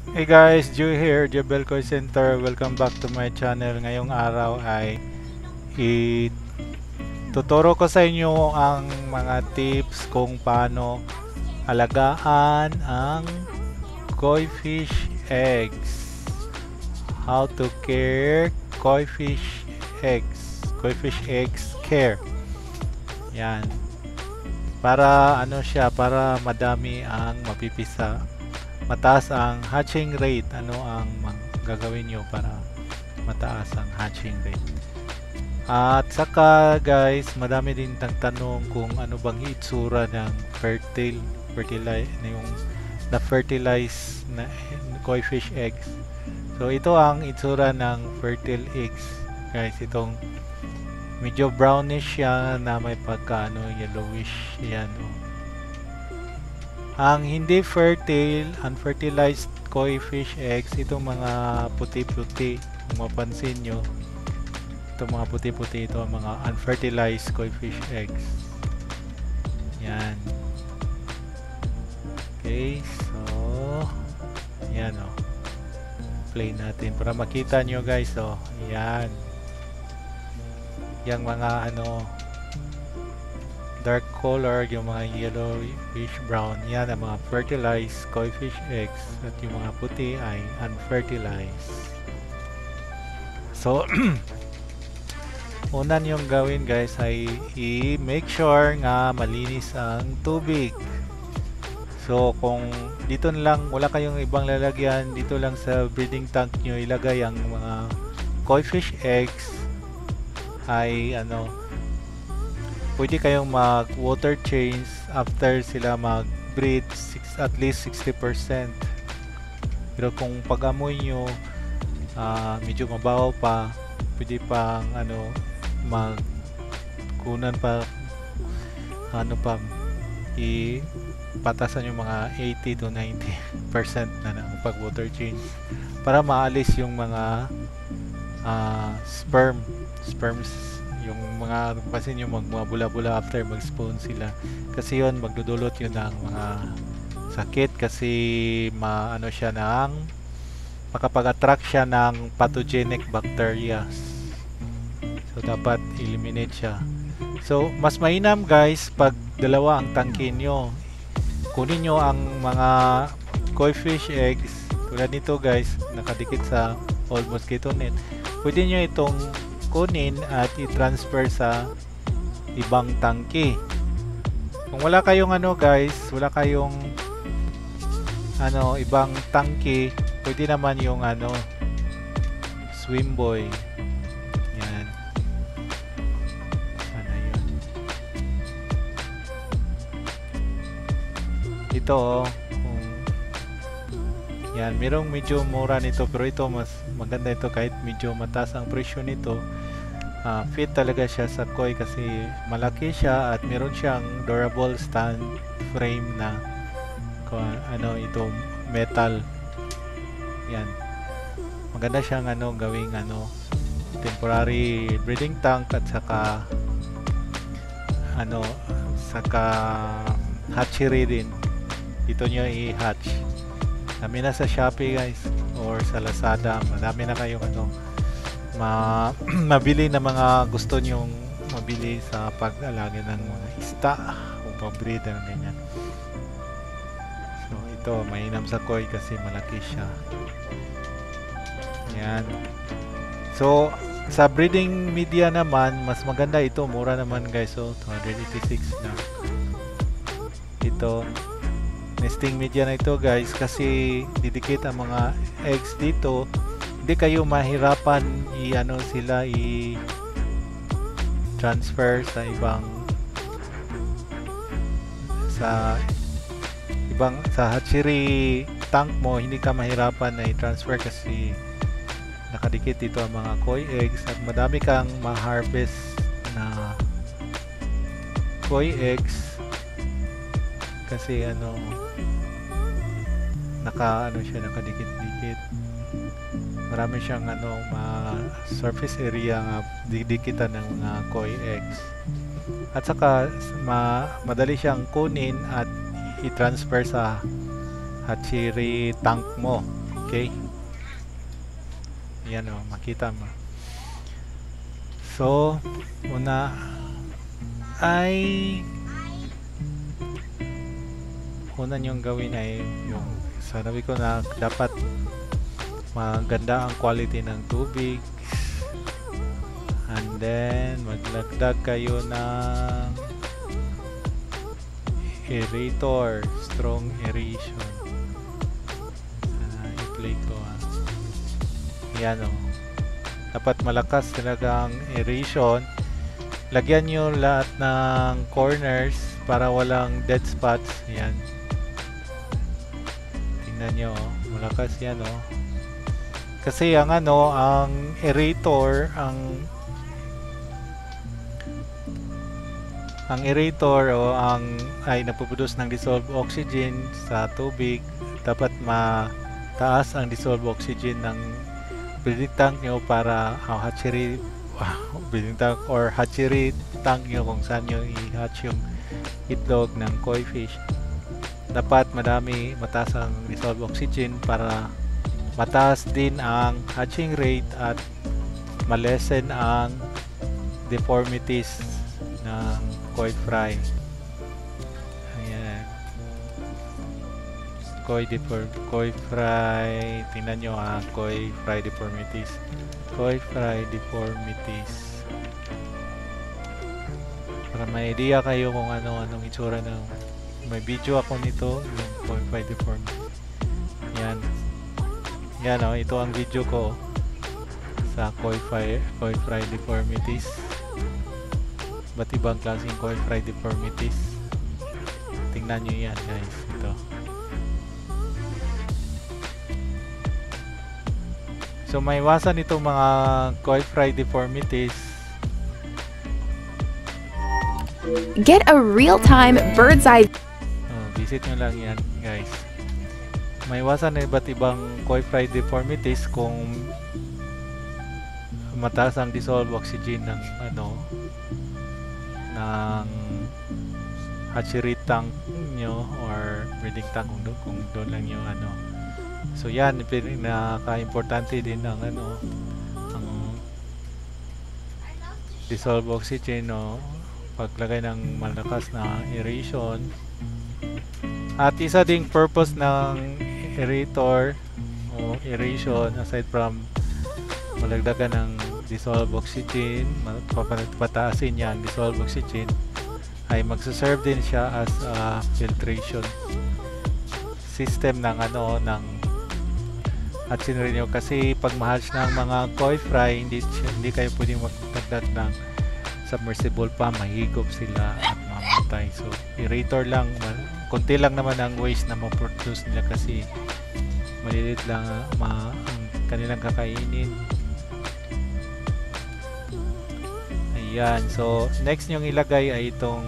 Hey guys, Joe here, Jebel Call Center. Welcome back to my channel. Ngayong araw ay ituturo ko sa inyo ang mga tips kung paano alagaan ang koi fish eggs. How to care koi fish eggs. Koi fish eggs care. Yan. Para ano siya, para madami ang mapipisa. Mataas ang hatching rate. Ano ang gagawin nyo para mataas ang hatching rate? At saka guys, madami din nagtanong kung ano bang itsura ng fertilize na yung na fertilize na koi fish eggs. So ito ang itsura ng fertile eggs. Guys, itong medyo brownish siya na may pagka yellowish yan. Ang hindi fertile, unfertilized koi fish eggs, itong mga puti-puti, kung mapansin nyo, itong mga puti-puti, ito ang mga unfertilized koi fish eggs. Yan. Okay, so, yan o. Play natin para makita nyo guys, o. Yan. Yang mga dark color, yung mga yellowish brown, yan ang mga fertilized koi fish eggs, at yung mga puti ay unfertilized. So una niyong gawin guys ay i-make sure nga malinis ang tubig. So kung dito lang, wala kayong ibang lalagyan, dito lang sa breeding tank nyo ilagay ang mga koi fish eggs, ay pwede kayong mag water change after sila mag breed at least 60%. Pero kung pag-amoy nyo medyo mabaho pa, pwede pang mag kunan pa ipatasan yung mga 80 to 90% na ng pag water change para maalis yung mga sperms, yung mga pasin yung mga bula-bula after mag-spawn sila, kasi yun magdudulot yun ng mga sakit, kasi siya makapag-attract siya ng pathogenic bacteria. So dapat eliminate siya. So mas mainam guys pag dalawa ang tangke nyo, kunin nyo ang mga koi fish eggs tulad nito guys, nakadikit sa old mosquito net. Pwede nyo itong kunin at i-transfer sa ibang tangke. Kung wala kayong guys, wala kayong ibang tangke, pwede naman yung swim boy. Yan. Sana yun. Ito yan, merong medyo mura nito, pero ito mas maganda ito kahit medyo mataas ang presyo nito. Fit talaga siya sa koi kasi malaki siya at meron siyang durable stand frame na ito metal. Yan. Maganda siyang gawing temporary breeding tank at saka hatchery din. Dito niyo i-hatch. Dami na sa Shopee guys or sa Lazada. Madami na kayong mabili na mga gusto nyong mabili sa pag-alaga ng mga isda o pag-breed ng ganyan. So ito mainam sa koi kasi malaki siya. Yan. So sa breeding media naman, mas maganda ito, mura naman guys. So 286 na ito. Nesting media na ito guys, kasi didikit ang mga eggs dito. Hindi kayo mahirapan sila i-transfer sa hatchery tank mo. Hindi ka mahirapan na i-transfer kasi nakadikit dito ang mga koi eggs at madami kang ma-harvest na koi eggs kasi nakadikit-dikit. Marami siyang surface area nga didikitan ng mga koi eggs. At saka madali siyang kunin at i-transfer sa hatchery tank mo. Okay. Yan o, makita mo. So, una ay una niyong gawin ay yung sabi ko na dapat maganda ang quality ng tubig, and then maglagdag kayo ng aerator, strong aeration. I-play ko yan o, dapat malakas talaga ang aeration. Lagyan nyo lahat ng corners para walang dead spots. Yan, tingnan nyo, malakas yan o. Kasi ang ang aerator, ang aerator ay napuproduce ng dissolved oxygen sa tubig. Dapat mataas ang dissolved oxygen ng breeding tank nyo para hatchery breeding tank or hatchery tank nyo kung saan nyo i-hatch yung itlog ng koi fish. Dapat mataas ang dissolved oxygen para mataas din ang hatching rate at malesen ang deformities ng koi fry. Ayan. Koi fry, tingnan nyo koi fry deformities. Koi fry deformities. Para may idea kayo kung anong itsura ng, may video ako nito, yung koi fry deformities. Yan. Yan o, ito ang video ko sa koi fry deformities. Ba't ibang klaseng koi fry deformities? Tingnan nyo yan guys, ito. So may iwasan itong mga koi fry deformities. Get a real-time bird's eye. Visit nyo lang yan guys. May iwasan na iba't ibang koi fry deformities kung mataas ang dissolved oxygen ng ng hatchery tank nyo or breeding tank kung doon lang yung So yan, naka-importante din ang ang dissolved oxygen paglagay ng malakas na aeration. At isa ding purpose ng aerator o aeration, aside from malagdagan ng dissolved oxygen, pataasin niya ang dissolved oxygen, ay magsaserve din siya as a filtration system ng ng hatchery nyo. Kasi pag ma-hatch ng mga koi fry, hindi kayo pwedeng magdagdag ng submersible pa, mahigop sila at mamatay. So aerator lang, konti lang naman ang waste na ma-produce nila kasi malilit lang ang kanilang kakainin. Ayan, so next nyong ilagay ay itong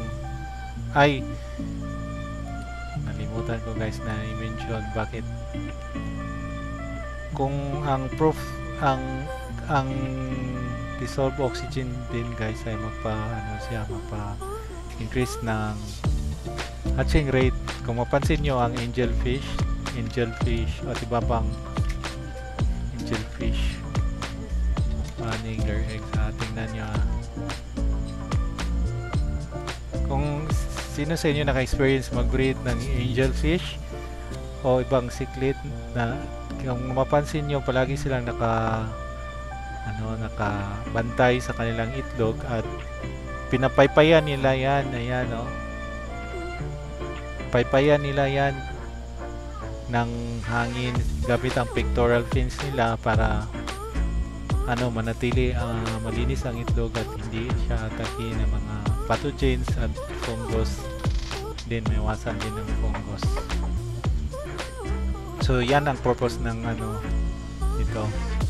nalimutan ko guys na i-mention bakit kung ang ang dissolved oxygen din guys ay magpa-increase ng hatching rate. Kung mapansin nyo ang angelfish at iba pang angelfish laying their eggs, tingnan nyo kung sino sa inyo naka-experience mag-breed ng angelfish o ibang cichlid, na kung mapansin nyo palagi silang nakabantay sa kanilang itlog at pinapaypayan nila yan. Ayan paypayan nila yan ng hangin gamit ang pectoral fins nila para manatili malinis ang itlog at hindi siya atake ng mga pathogens at fungus din, may iwasan din ng fungus. So yan ang purpose ng ito,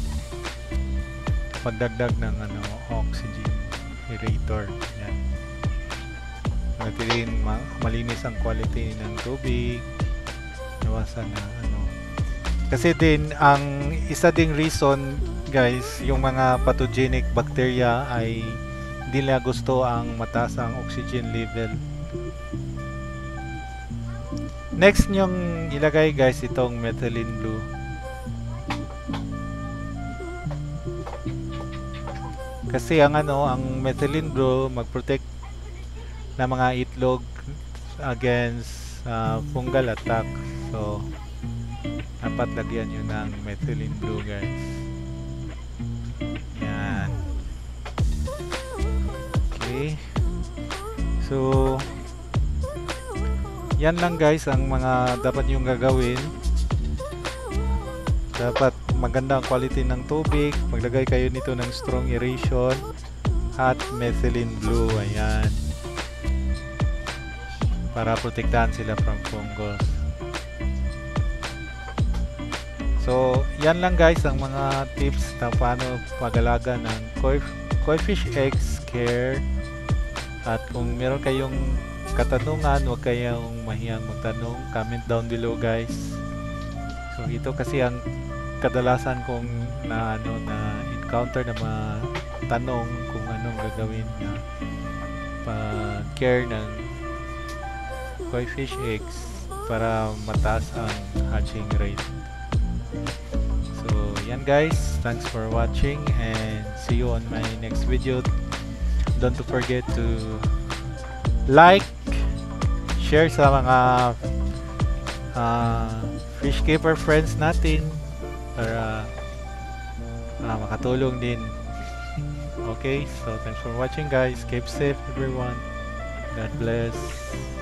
pagdagdag ng oxygen aerator. Yan, natin malinis ang quality ng tubig, iwasan na kasi din ang isa ding reason guys, yung mga pathogenic bacteria ay hindi nila gusto ang mataas ang oxygen level. Next nyong ilagay guys itong methylene blue. Kasi ang ang methylene blue mag-protect ng mga itlog against fungal attack. So dapat lagyan yun ng methylene blue, guys. Yan. Okay. So yan lang, guys, ang mga dapat yung gagawin. Dapat maganda ang quality ng tubig. Maglagay kayo nito ng strong aeration at methylene blue. Ayan. Para protektahan sila from fungus. So, yan lang, guys, ang mga tips na paano pag-alaga ng koi fish eggs care. At kung meron kayong katanungan, huwag kayong mahiyang magtanong. Comment down below, guys. So, ito kasi ang kadalasan kong na encounter na tanong kung anong gagawin na pag-care ng koi fish eggs para mataas ang hatching rate. So yan, guys, thanks for watching and see you on my next video. Don't forget to like, share sa mga fish keeper friends natin para makatulong din. Okay, so thanks for watching, guys. Keep safe, everyone. God bless.